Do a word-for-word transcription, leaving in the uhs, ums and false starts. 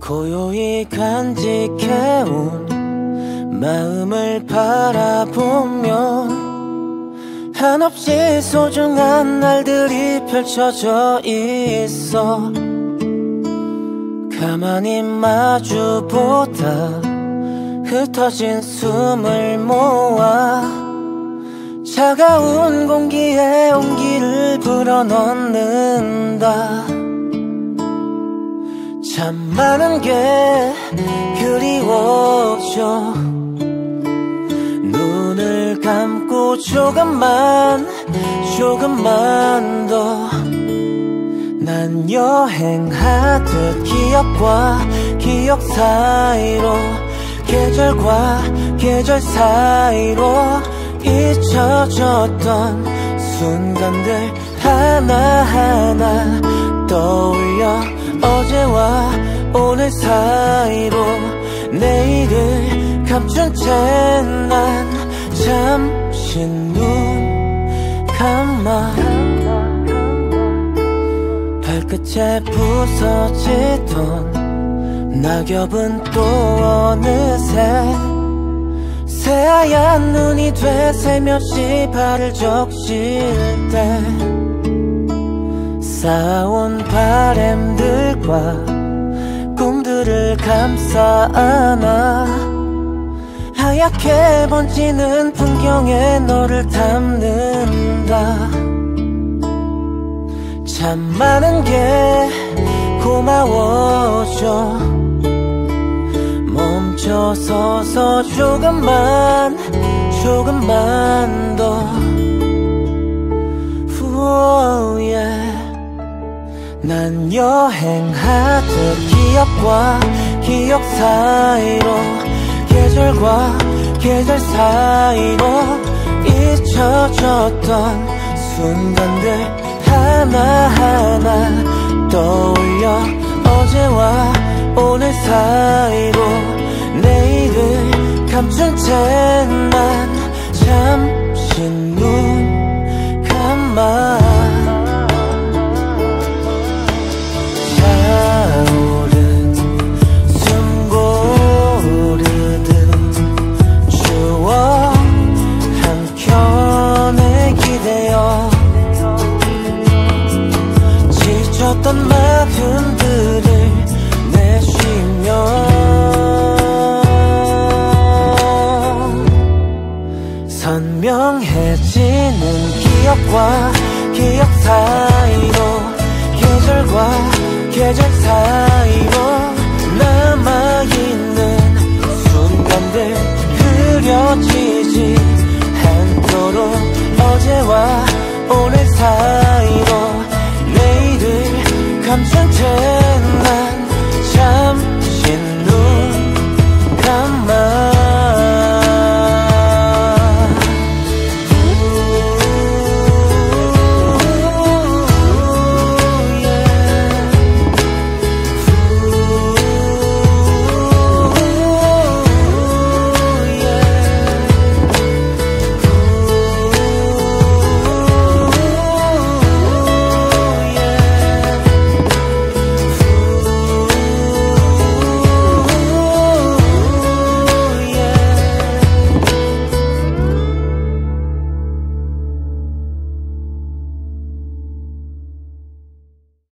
고요히 간직해온 마음을 바라보면 한없이 소중한 날들이 펼쳐져 있어. 가만히 마주보다 흩어진 숨을 모아 차가운 공기에 온기를 불어넣는다. 참 많은 게 그리워져. 눈을 감고 조금만 조금만 더 난 여행하듯 기억과 기억 사이로 계절과 계절 사이로 잊혀졌던 순간들 하나하나 떠올려 어제와 오늘 사이로 내일을 감춘 채 난 잠시 눈 감아 발끝에 부서지던 낙엽은 또 어느새 새하얀 눈이 돼 살며시 발을 적실 때 쌓아온 바램들과 꿈들을 감싸 안아 하얗게 번지는 풍경에 너를 담는다. 참 많은 게 고마워져. 멈춰서서 조금만 조금만 더 oh, yeah. 난 여행하듯 기억과 기억 사이로 계절과 계절 사이로 잊혀졌던 순간들 하나하나 떠올려 어제와 오늘 사이로 내일을 감춘 채 난 잠시 눈 감아 차오른 숨 고르듯 추억 한켠에 기대어 지쳤던 마음들을 내쉬며 선명해지는 기억과 기억 사이로 계절과 계절 사이로 남아있는 순간들 흐려지지 않도록 어제와 오늘 사이로 내일을 감춘 채